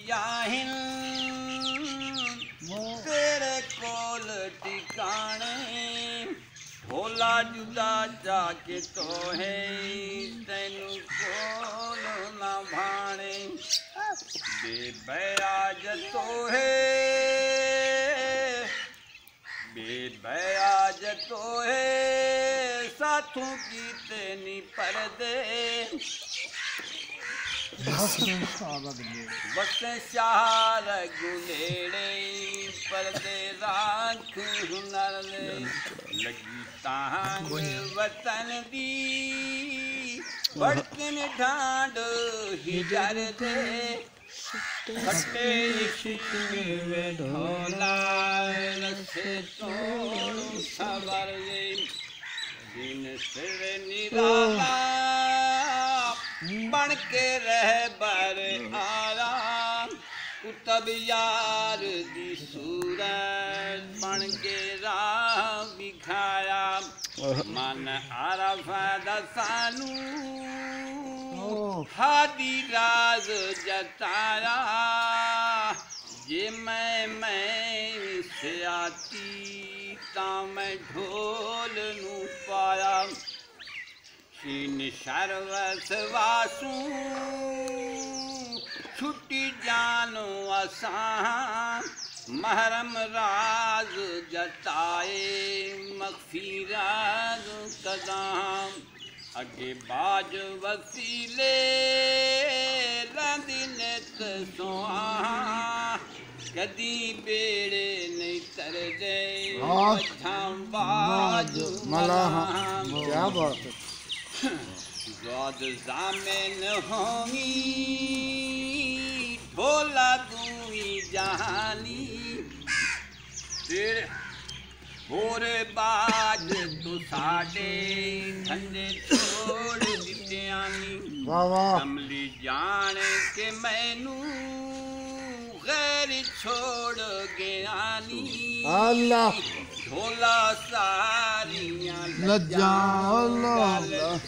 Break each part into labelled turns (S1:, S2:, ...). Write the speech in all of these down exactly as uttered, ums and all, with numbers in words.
S1: याहिन तेरे कोल ठिकाने भोला जुदा जाके तो है तेनू कोल ना भाने बेबयाज तो है बेबयाज तो है साथों की तेनी पर्दे वसे शार गुनेड़े पर्दे राख हुनर लगी तांग वतन दी वड़कन ढांड हिजर दे खट्टे इश्क में ढोला रसे तो सवर दे दिन सिर निराला बन के रह बर आराम कुतब यार दी सूरत बन के राह विखाया मन आरफा दा सानू हादी राज जताया जे मैं मैं से आती ता मैं ढोल नू पाया शीन शरवस वासू छुट्टी जानो असां महरम राज जताए मखफी राज कदाम अगे बाज वसीले रंदी नित सोहा कदी बेड़े नहीं तर दे बाज मलाम क्या बात है ज़ाद ज़ामिन होंगी ढोला दूई जहानी तेरे होरे बाज तू साडे धंधे छोड़ दिते आनी कमली जान के मैनू गैर छोड़ गयानी अल्लाह ढोला सारियां लज्जा अल्लाह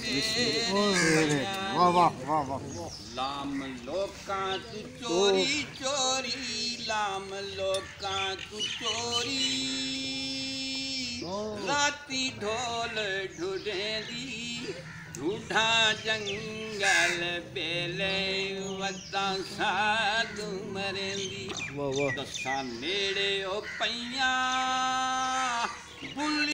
S1: वाह वाह वाह वाह लाम लोकां तू चोरी चोरी लाम लोकां तू चोरी राती ढोल ढूंढेंदी ढूंढा जंगल बेले वता साध मरेंदी दसा नेड़े ओ पईयां